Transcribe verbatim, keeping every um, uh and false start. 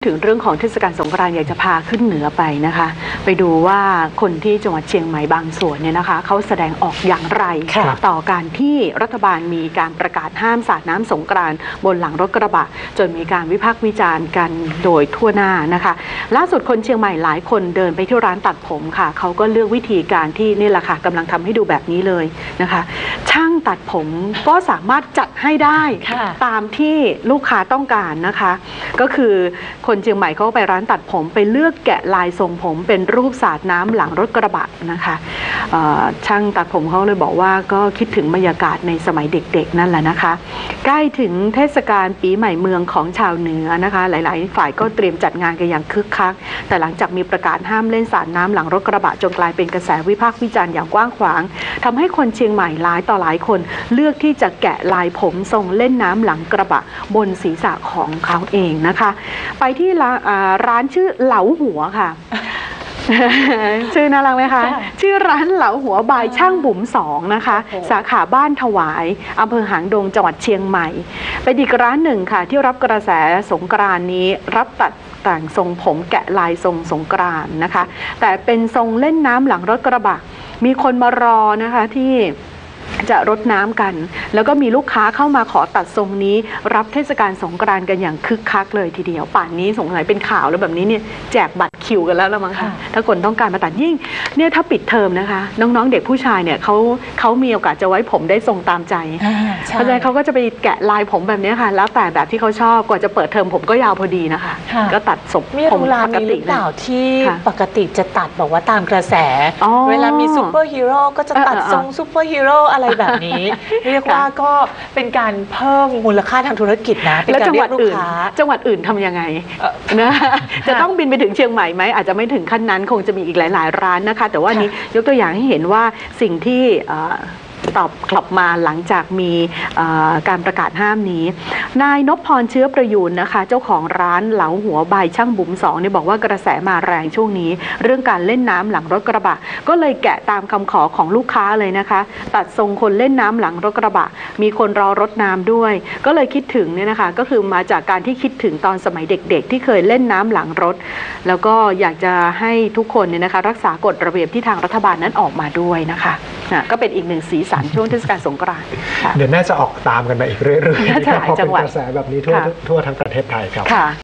ถึงเรื่องของเทศกาลสงกรานต์อยากจะพาขึ้นเหนือไปนะคะไปดูว่าคนที่จังหวัดเชียงใหม่บางส่วนเนี่ยนะคะเขาแสดงออกอย่างไรต่อการที่รัฐบาลมีการประกาศห้ามสาดน้ำสงกรานต์บนหลังรถกระบะจนมีการวิพากษ์วิจารณ์กันโดยทั่วหน้านะคะล่าสุดคนเชียงใหม่หลายคนเดินไปที่ร้านตัดผมค่ะเขาก็เลือกวิธีการที่นี่แหละค่ะกำลังทำให้ดูแบบนี้เลยนะคะช่างตัดผมก็สามารถจัดให้ได้ตามที่ลูกค้าต้องการนะคะก็คือคนเชียงใหม่เขาไปร้านตัดผมไปเลือกแกะลายทรงผมเป็นรูปสาดน้ำหลังรถกระบะนะคะช่างตัดผมเขาเลยบอกว่าก็คิดถึงบรรยากาศในสมัยเด็กๆนั่นแหละนะคะใกล้ถึงเทศกาลปีใหม่เมืองของชาวเหนือนะคะหลายๆฝ่ายก็เตรียมจัดงานกันอย่างคึกคักแต่หลังจากมีประกาศห้ามเล่นสาดน้ำหลังรถกระบะจนกลายเป็นกระแสวิพากษ์วิจารณ์อย่างกว้างขวางทำให้คนเชียงใหม่หลายต่อหลายคนเลือกที่จะแกะลายผมทรงเล่นน้ำหลังกระบะบนศีรษะของเขาเองนะคะไปที่ร้านชื่อเหลาหัวค่ะ ชื่อน่ารักไหมคะชื่อร้านเหลาหัวบายช่างบุ๋มสองนะคะสาขาบ้านถวายอำเภอหางดงจังหวัดเชียงใหม่เป็นอีกร้านหนึ่งค่ะที่รับกระแสสงกรานต์นี้รับตัดแต่งทรงผมแกะลายทรงสงกรานต์นะคะแต่เป็นทรงเล่นน้ำหลังรถกระบะมีคนมารอนะคะที่จะรดน้ำกันแล้วก็มีลูกค้าเข้ามาขอตัดทรงนี้รับเทศกาลสงกรานต์กันอย่างคึกคักเลยทีเดียวป่านนี้สงสัยเป็นข่าวแล้วแบบนี้เนี่ยแจกบัตรคิวกันแล้วละมั้งคะถ้าคนต้องการมาตัดยิ่งเนี่ยถ้าปิดเทอมนะคะน้องๆเด็กผู้ชายเนี่ยเขาเขามีโอกาสจะไว้ผมได้ทรงตามใจเพราะฉะนั้นเขาก็จะไปแกะลายผมแบบนี้ค่ะแล้วแต่แบบที่เขาชอบกว่าจะเปิดเทอมผมก็ยาวพอดีนะคะก็ตัดศพผมปกติหรือเปล่าที่ปกติจะตัดบอกว่าตามกระแสเวลามีซูเปอร์ฮีโร่ก็จะตัดทรงซูเปอร์ฮีโร่อะไรแบบนี้เรียกว่าก็เป็นการเพิ่มมูลค่าทางธุรกิจนะเป็นการเรียกลูกค้าจังหวัดอื่นทำยังไงนะจะต้องบินไปถึงเชียงใหม่ไหมอาจจะไม่ถึงขั้นนั้นคงจะมีอีกหลายๆร้านนะคะแต่ว่านี้ยกตัวอย่างให้เห็นว่าสิ่งที่ตอบกลับมาหลังจากมีการประกาศห้ามนี้นายนพพรเชื้อประยูนนะคะเจ้าของร้านเหลาหัวบายช่างบุ๋มสองเนี่ยบอกว่ากระแสมาแรงช่วงนี้เรื่องการเล่นน้ำหลังรถกระบะก็เลยแกะตามคำขอของลูกค้าเลยนะคะตัดทรงคนเล่นน้ำหลังรถกระบะมีคนรอรถน้ำด้วยก็เลยคิดถึงเนี่ยนะคะก็คือมาจากการที่คิดถึงตอนสมัยเด็กๆที่เคยเล่นน้ำหลังรถแล้วก็อยากจะให้ทุกคนเนี่ยนะคะรักษากฎระเบียบที่ทางรัฐบาลนั้นออกมาด้วยนะคะก็เป็นอีกหนึ่งสีสันช่วงเทศกาลสงกรานต์เดี๋ยวน่าจะออกตามกันไปอีกเรื่อยๆเพราะเป็นกระแสแบบนี้ทั่วทั่วทั้งประเทศไทยครับ